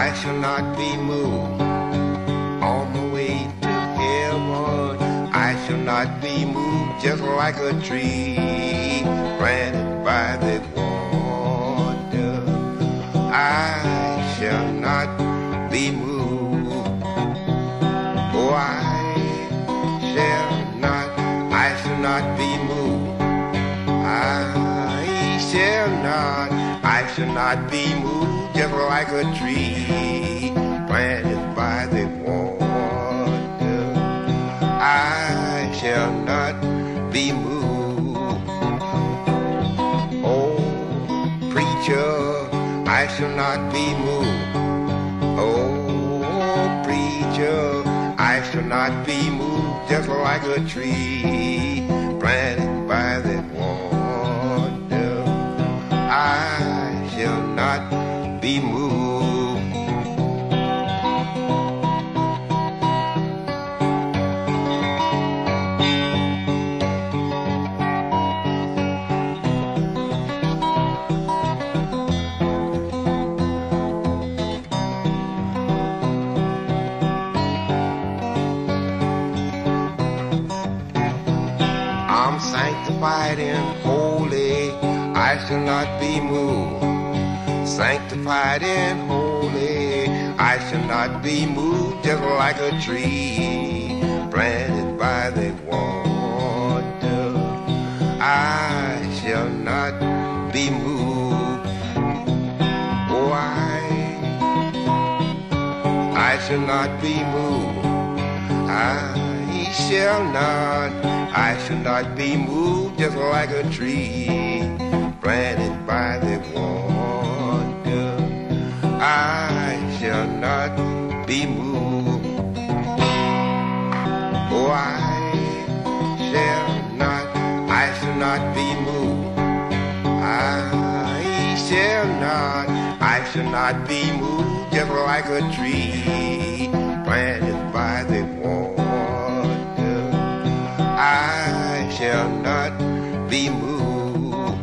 I shall not be moved. On my way to heaven, I shall not be moved, just like a tree planted by the water. I shall not be moved. Oh, I shall not be moved. I shall not be moved, just like a tree planted by the water. I shall not be moved. Oh, preacher, I shall not be moved. Oh, preacher, I shall not be moved, just like a tree planted by the water. I shall not be moved. I'm sanctified and holy, I shall not be moved. Sanctified and holy, I shall not be moved, just like a tree planted by the water. I shall not be moved. Oh, I shall not be moved. I shall not be moved, just like a tree planted by the water. I shall not be moved. Oh, I shall not be moved. I shall not be moved, just like a tree planted by the water. I shall not be moved.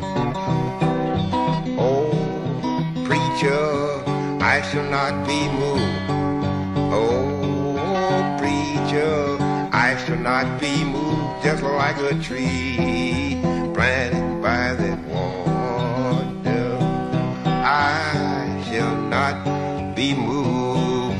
Oh, preacher, I shall not be moved. Oh, preacher, I shall not be moved, just like a tree planted by the water. I shall not be moved.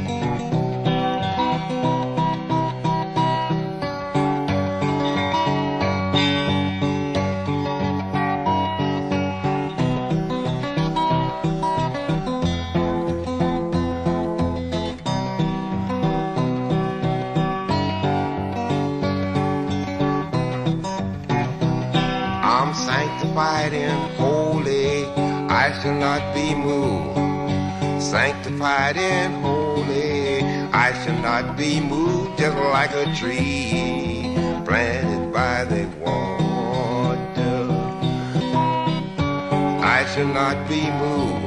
I'm sanctified and holy, I shall not be moved. Sanctified and holy, I shall not be moved, just like a tree planted by the water. I shall not be moved.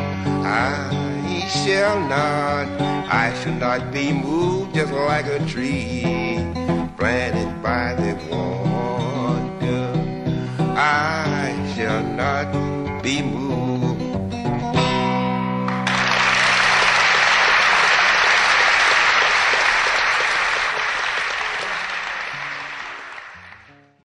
I shall not be moved, just like a tree planted by the water. I shall not be moved.